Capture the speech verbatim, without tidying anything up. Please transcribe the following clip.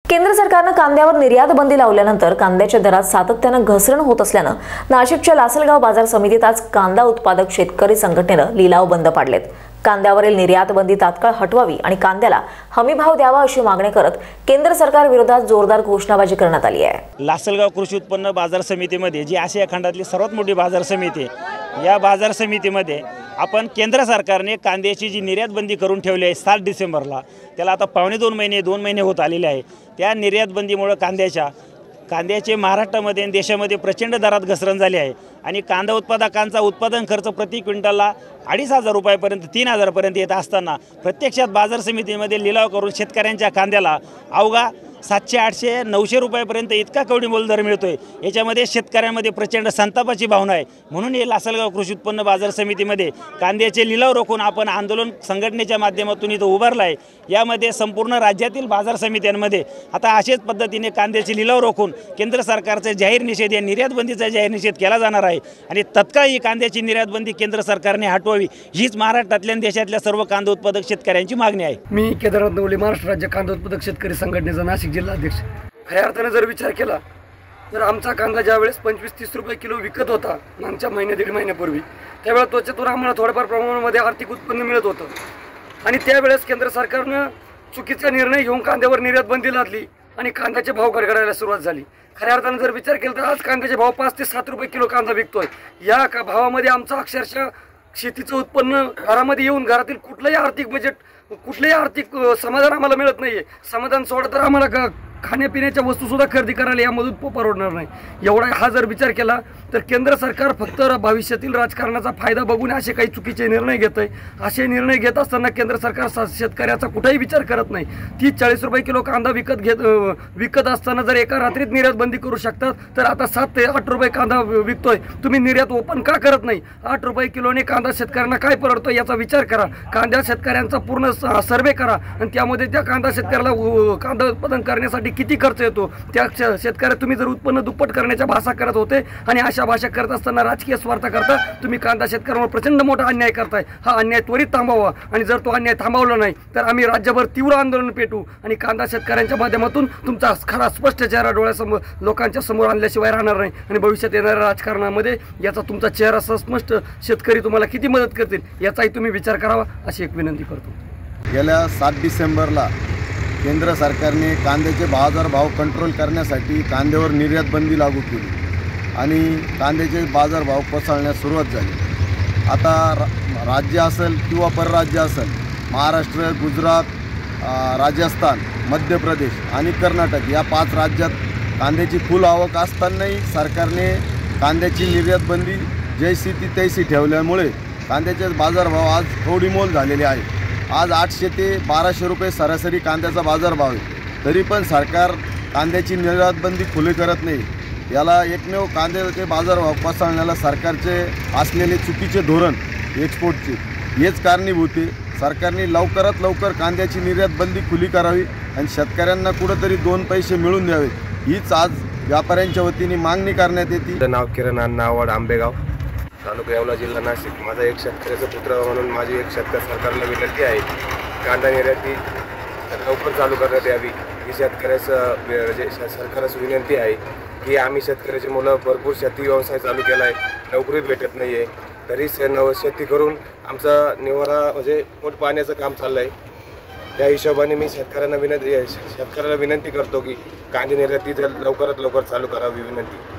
केंद्र सरकारने कांद्यावर निर्यात बंदी लावल्यानंतर कांद्याच्या दरात सातत्याने घसरण होत असल्याने नाशिकच्या लासलगाव बाजार समितीत आज कांदा उत्पादक शेतकरी संघटनेने लिलाव बंद पाडलेत। कांद्यावरील निर्यात बंदी तात्काळ हटवावी आणि कांद्याला हमी भाव द्यावा अशी मागणी करत केंद्र सरकार विरोधात जोरदार घोषणाबाजी करण्यात आली आहे। लासलगाव कृषी उत्पन्न बाजार समितीमध्ये जी आशिया खंडातली सर्वात मोठी बाजार समिती आहे, या बाजार समितीमध्ये आपण केंद्र सरकारने कांद्याची जी निर्यात बंदी करून ठेवली आहे सात डिसेंबरला, त्याला आता पावणे दोन महिने दोन महिने होत आलेले आहे। त्या निर्यात बंदीमुळे कांद्याच्या कांद्याचे महाराष्ट्रामध्ये आणि देशामध्ये प्रचंड दरात घसरण झाली आहे आणि कांदा उत्पादकांचा उत्पादन खर्च प्रति क्विंटलला अडीच हजार रुपयापर्यंत तीन हजारपर्यंत येत असताना प्रत्यक्षात बाजार समितीमध्ये लिलाव करून शेतकऱ्यांच्या कांद्याला अवघा सातशे आठशे नऊशे रुपयापर्यंत इतका कवडीमोल दर मिळतोय। याच्यामध्ये शेतकऱ्यांमध्ये प्रचंड संतापाची भावना आहे। म्हणून हे लासलगाव कृषी उत्पन्न बाजार समितीमध्ये कांद्याचे लिलाव रोखून आपण आंदोलन संघटनेच्या माध्यमातून इथं उभारलं आहे। यामध्ये संपूर्ण राज्यातील बाजार समित्यांमध्ये आता अशाच पद्धतीने कांद्याचे लिलाव रोखून केंद्र सरकारचा जाहीर निषेध या निर्यात बंदीचा जाहीर निषेध केला जाणार आहे आणि तत्काळ ही कांद्याची निर्यात बंदी केंद्र सरकारने हटवावी हीच महाराष्ट्रातल्या आणि देशातल्या सर्व कांदा उत्पादक शेतकऱ्यांची मागणी आहे। मी केदारनाथ नवले, महाराष्ट्र राज्य कांदा उत्पादक शेतकरी संघटनेचा नाशिक जिल्हा अध्यक्ष। खऱ्या अर्थाने जर विचार केला तर आमचा कांदा ज्यावेळेस पंचवीस तीस रुपये किलो विकत होता मागच्या महिन्या दीड महिन्यापूर्वी, त्यावेळेस त्याच्यातून आम्हाला थोड्याफार प्रमाणामध्ये आर्थिक उत्पन्न मिळत होतं आणि त्यावेळेस केंद्र सरकारनं चुकीचा निर्णय घेऊन कांद्यावर निर्यात बंदी लादली आणि कांद्याचे भाव गडगडायला सुरुवात झाली। खऱ्या अर्थाने जर विचार केला तर आज कांद्याचे भाव पाच ते सात रुपये किलो कांदा विकतोय। या का भावामध्ये आमचा अक्षरशः शेतीचं उत्पन्न घरामध्ये येऊन घरातील कुठलंही आर्थिक बजेट कुठलंही आर्थिक समाधान आम्हाला मिळत नाहीये। समाधान सोडा तर आम्हाला खाण्यापिण्याच्या वस्तूसुद्धा खरेदी करायला यामधून परवडणार नाही। एवढा हा जर विचार केला तर केंद्र सरकार फक्त भविष्यातील राजकारणाचा फायदा बघून असे काही चुकीचे निर्णय घेत आहे। असे निर्णय घेत असताना केंद्र सरकार शेतकऱ्याचा कुठेही विचार करत नाही। तीस चाळीस रुपये किलो कांदा विकत घेत विकत असताना जर एका रात्रीत निर्यात बंदी करू शकतात तर आता सात ते आठ रुपये कांदा विकतोय, तुम्ही निर्यात ओपन का करत नाही? आठ रुपये किलोने कांदा शेतकऱ्यांना काय परवडतो याचा विचार करा। कांदा शेतकऱ्यांचा पूर्ण सर्वे करा आणि त्यामध्ये त्या कांदा शेतकऱ्याला कांदा उत्पादन करण्यासाठी किती खर्च येतो त्या शेतकऱ्या तुम्ही जर उत्पन्न दुप्पट करण्याच्या भाषा करत होते आणि अशा भाषा करत असताना राजकीय स्वार्थ करता तुम्ही कांदा शेतकऱ्यांवर प्रचंड मोठा अन्याय करताय। हा अन्याय त्वरित थांबवा आणि जर तो अन्याय थांबवला नाही तर आम्ही राज्यभर तीव्र आंदोलन पेटू आणि कांदा शेतकऱ्यांच्या माध्यमातून तुमचा खरा स्पष्ट चेहरा डोळ्यासमोर लोकांच्या समोर आणल्याशिवाय राहणार नाही आणि भविष्यात येणाऱ्या राजकारणामध्ये याचा तुमचा चेहरा स्पष्ट शेतकरी तुम्हाला किती मदत करतील याचाही तुम्ही विचार करावा अशी एक विनंती करतो। गेल्या सात डिसेंबरला केंद्र सरकारने कांद्याचे बाजारभाव कंट्रोल करण्यासाठी कांद्यावर निर्यात बंदी लागू केली आणि कांद्याचे बाजारभाव कोसळण्यास सुरुवात झाली। आता रा राज्य असेल किंवा परराज्य असेल, महाराष्ट्र, गुजरात, राजस्थान, मध्य प्रदेश आणि कर्नाटक या पाच राज्यात कांद्याची फुल आवक असतानाही सरकारने कांद्याची निर्यात बंदी जैसी ती तैसी ठेवल्यामुळे कांद्याचे बाजारभाव आज कवडीमोल झालेले आहे। आज आठशे ते बाराशे रुपये सरासरी कांद्याचा बाजारभाव आहे, तरी पण सरकार कांद्याची निर्यात बंदी खुली करत नाही। याला एकमेव कांद्याचे बाजारभाव कोसळण्याला सरकारचे असलेले चुकीचे धोरण एक्सपोर्टचे हेच कारणीभूत आहे। सरकारने लवकरात लवकर कांद्याची निर्यात बंदी खुली करावी आणि शेतकऱ्यांना कुठंतरी दोन पैसे मिळून द्यावे हीच आज व्यापाऱ्यांच्या वतीने मागणी करण्यात येते। नाव किरण अण्णा आव्हाड, आंबेगाव, तालुका येवला, जिल्हा नाशिक। माझा एक शेतकऱ्याचा पुत्र म्हणून माझी एक शेतकरी सरकारला विनंती आहे, कांदा निर्याती लवकर चालू करण्यात यावी ही शेतकऱ्याचं सरकारच विनंती आहे की आम्ही शेतकऱ्याची मुलं भरपूर शेती व्यवसाय चालू केला आहे, नोकरी भेटत नाही आहे, तरी नव शेती करून आमचा निवारा म्हणजे पोट पाण्याचं काम चाललं आहे। त्या हिशोबाने मी शेतकऱ्यांना विनंती शेतकऱ्याला विनंती करतो की कांदा निर्याती लवकरात लवकर चालू करावी विनंती।